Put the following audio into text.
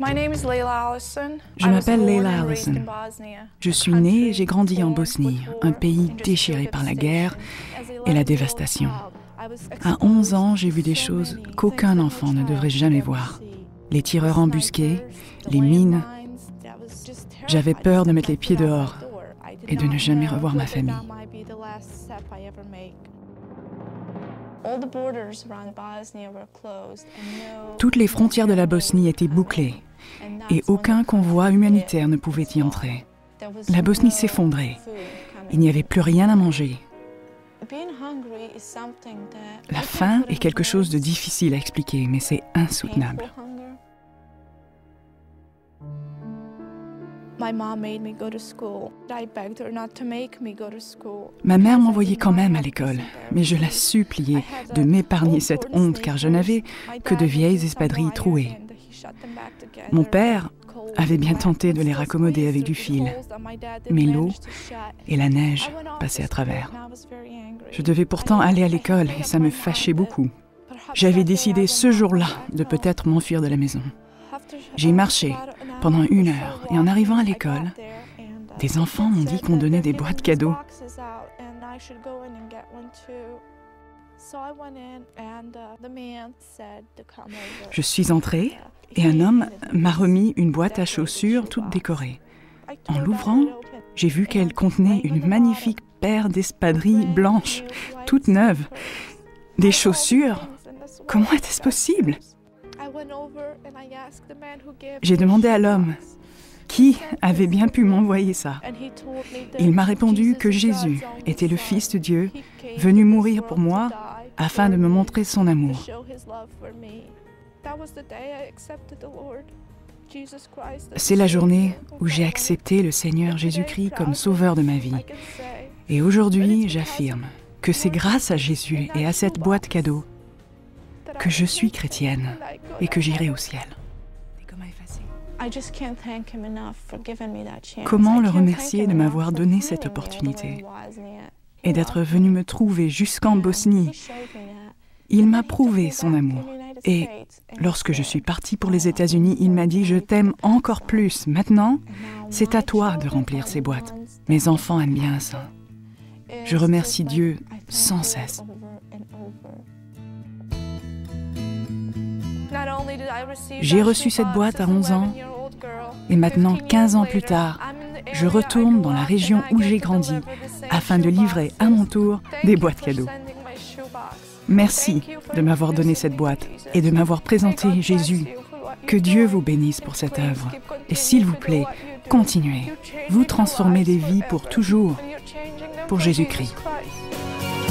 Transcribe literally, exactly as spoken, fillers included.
Je m'appelle Leila Allison. Je suis née et j'ai grandi en Bosnie, un pays déchiré par la guerre et la dévastation. À onze ans, j'ai vu des choses qu'aucun enfant ne devrait jamais voir. Les tireurs embusqués, les mines. J'avais peur de mettre les pieds dehors et de ne jamais revoir ma famille. Toutes les frontières de la Bosnie étaient bouclées et aucun convoi humanitaire ne pouvait y entrer. La Bosnie s'effondrait. Il n'y avait plus rien à manger. La faim est quelque chose de difficile à expliquer, mais c'est insoutenable. Ma mère m'envoyait quand même à l'école, mais je la suppliais de m'épargner cette honte car je n'avais que de vieilles espadrilles trouées. Mon père avait bien tenté de les raccommoder avec du fil, mais l'eau et la neige passaient à travers. Je devais pourtant aller à l'école et ça me fâchait beaucoup. J'avais décidé ce jour-là de peut-être m'enfuir de la maison. J'ai marché pendant une heure et en arrivant à l'école, des enfants m'ont dit qu'on donnait des boîtes cadeaux. Je suis entrée et un homme m'a remis une boîte à chaussures toute décorée. En l'ouvrant, j'ai vu qu'elle contenait une magnifique paire d'espadrilles blanches, toutes neuves. Des chaussures? Comment était-ce possible? J'ai demandé à l'homme qui avait bien pu m'envoyer ça. Il m'a répondu que Jésus était le Fils de Dieu, venu mourir pour moi afin de me montrer son amour. C'est la journée où j'ai accepté le Seigneur Jésus-Christ comme sauveur de ma vie. Et aujourd'hui, j'affirme que c'est grâce à Jésus et à cette boîte cadeau que je suis chrétienne et que j'irai au ciel. Comment le remercier de m'avoir donné cette opportunité et d'être venu me trouver jusqu'en Bosnie? Il m'a prouvé son amour. Et lorsque je suis partie pour les États-Unis, il m'a dit « Je t'aime encore plus. Maintenant, c'est à toi de remplir ces boîtes. Mes enfants aiment bien ça. » Je remercie Dieu sans cesse. J'ai reçu cette boîte à onze ans et maintenant, quinze ans plus tard, je retourne dans la région où j'ai grandi afin de livrer à mon tour des boîtes cadeaux. Merci de m'avoir donné cette boîte et de m'avoir présenté Jésus. Que Dieu vous bénisse pour cette œuvre. Et s'il vous plaît, continuez. Vous transformez des vies pour toujours, pour Jésus-Christ.